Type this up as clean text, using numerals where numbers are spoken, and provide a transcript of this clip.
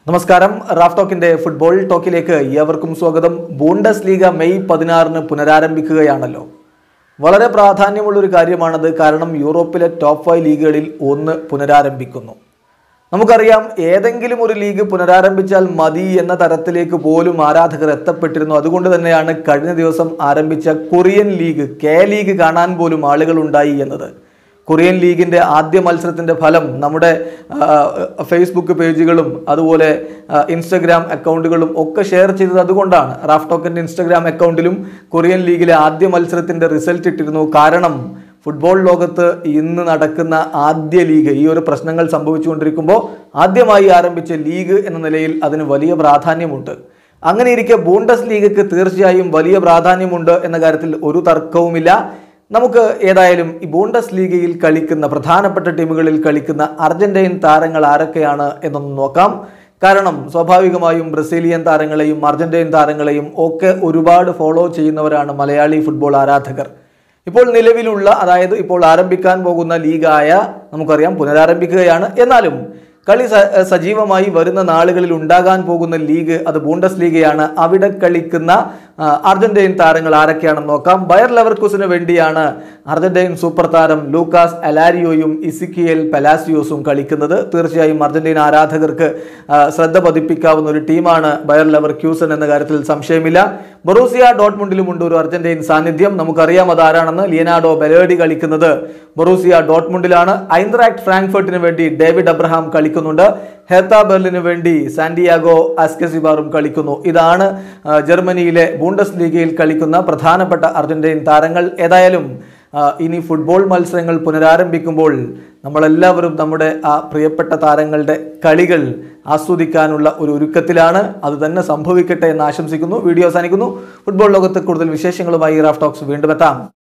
നമസ്കാരം. Raf ടോക്കിന്റെ football ടോക്കിലേക്ക് ഏവർക്കും സ്വാഗതം. ബൂണ്ടസ് ലീഗ മെയ് 16 പുനരാരംഭിക്കുകയാണല്ലോ. വളരെ പ്രാധാന്യമുള്ളൊരു കാര്യമാണത്. കാരണം യൂറോപ്പിലെ ടോപ്പ് 5 ലീഗുകളിൽ ഒന്ന് പുനരാരംഭിക്കുന്നു. നമുക്കറിയാം, ഏതെങ്കിലും ഒരു ലീഗ് പുനരാരംഭിച്ചാൽ മതി എന്ന തരത്തിലേക്ക് പോലും ആരാധകർ എത്തപ്പെട്ടിരുന്നു. അതുകൊണ്ട് തന്നെയാണ് കഴിഞ്ഞ ദിവസം ആരംഭിച്ച കൊറിയൻ ലീഗ് കെ ലീഗ് കാണാൻ പോലും ആളുകൾ ഉണ്ടായി എന്നത്. കൊറിയൻ ലീഗിൻ്റെ ആദ്യ മത്സരത്തിൻ്റെ ഫലം നമ്മുടെ ഫേസ്ബുക്ക് പേജുകളും അതുപോലെ ഇൻസ്റ്റഗ്രാം അക്കൗണ്ടുകളും ഒക്കെ ഷെയർ ചെയ്തത് അതുകൊണ്ടാണ്. റാഫ് ടോക്കിൻ്റെ ഇൻസ്റ്റഗ്രാം അക്കൗണ്ടിലും കൊറിയൻ ലീഗിലെ ആദ്യ മത്സരത്തിൻ്റെ റിസൾട്ട് ഇട്ടിരുന്നു. കാരണം ഫുട്ബോൾ ലോകത്ത് ഇന്ന് നടക്കുന്ന ആദ്യ ലീഗ്, ഈ ഒരു പ്രശ്നങ്ങൾ സംഭവിച്ചുകൊണ്ടിരിക്കുമ്പോൾ ആദ്യമായി ആരംഭിച്ച ലീഗ് എന്ന നിലയിൽ അതിന് വലിയ പ്രാധാന്യമുണ്ട്. അങ്ങനെ ഇരിക്കെ ബൂണ്ടസ് ലീഗയ്ക്ക് തീർച്ചയായും വലിയ പ്രാധാന്യമുണ്ട് എന്ന കാര്യത്തിൽ ഒരു തർക്കവുമില്ല. നമുക്ക് ഏതായാലും ഈ ബൂണ്ടസ് ലീഗയിൽ കളിക്കുന്ന പ്രധാനപ്പെട്ട ടീമുകളിൽ കളിക്കുന്ന അർജന്റീൻ താരങ്ങൾ ആരൊക്കെയാണ് എന്നൊന്ന് നോക്കാം. കാരണം സ്വാഭാവികമായും ബ്രസീലിയൻ താരങ്ങളെയും അർജന്റീൻ താരങ്ങളെയും ഒക്കെ ഒരുപാട് ഫോളോ ചെയ്യുന്നവരാണ് മലയാളി ഫുട്ബോൾ ആരാധകർ. ഇപ്പോൾ നിലവിലുള്ള, അതായത് ഇപ്പോൾ ആരംഭിക്കാൻ പോകുന്ന ലീഗായ നമുക്കറിയാം പുനരാരംഭിക്കുകയാണ്. എന്നാലും കളി സജീവമായി വരുന്ന നാളുകളിൽ ഉണ്ടാകാൻ പോകുന്ന ലീഗ് അത് ബൂണ്ടസ് ലീഗയാണ്. അവിടെ കളിക്കുന്ന അർജന്റീൻ താരങ്ങൾ ആരൊക്കെയാണെന്ന് നോക്കാം. ബയർ ലെവർകുസന് വേണ്ടിയാണ് അർജന്റീൻ സൂപ്പർ താരം ലൂക്കാസ് അലാരിയോയും ഇസിക്കിയേൽ പലാസിയോസും കളിക്കുന്നത്. തീർച്ചയായും അർജന്റീൻ ആരാധകർക്ക് ശ്രദ്ധ പതിപ്പിക്കാവുന്ന ഒരു ടീമാണ് ബയർ ലെവർകുസൻ എന്ന കാര്യത്തിൽ സംശയമില്ല. ബൊറൂസിയ ഡോട്ട്മുണ്ടിലുമുണ്ട് ഒരു അർജന്റീൻ സാന്നിധ്യം. നമുക്കറിയാം അതാരാണെന്ന്. ലിയനാർഡോ ബെലേഡി കളിക്കുന്നത് ബൊറൂസിയ ഡോട്ട്മുണ്ടിലാണ്. ഐൻട്രാക്ട് ഫ്രാങ്ക്ഫർട്ടിന് വേണ്ടി ഡേവിഡ് അബ്രഹാം കളിക്കുന്നുണ്ട്. ഹെർത്ത ബെർലിന് വേണ്ടി സാന്റിയാഗോ അസ്കസിബാറും കളിക്കുന്നു. ഇതാണ് ജർമ്മനിയിലെ ബൂണ്ടസ് ലീഗയിൽ കളിക്കുന്ന പ്രധാനപ്പെട്ട അർജന്റീൻ താരങ്ങൾ. ഏതായാലും ഇനി ഫുട്ബോൾ മത്സരങ്ങൾ പുനരാരംഭിക്കുമ്പോൾ നമ്മളെല്ലാവരും നമ്മുടെ ആ പ്രിയപ്പെട്ട താരങ്ങളുടെ കളികൾ ആസ്വദിക്കാനുള്ള ഒരു ഒരുക്കത്തിലാണ്. അത് തന്നെ സംഭവിക്കട്ടെ എന്ന് ആശംസിക്കുന്നു. വീഡിയോ അവസാനിക്കുന്നു. ഫുട്ബോൾ ലോകത്ത് കൂടുതൽ വിശേഷങ്ങളുമായി റാഫ് ടോക്സ് വീണ്ടും എത്താം.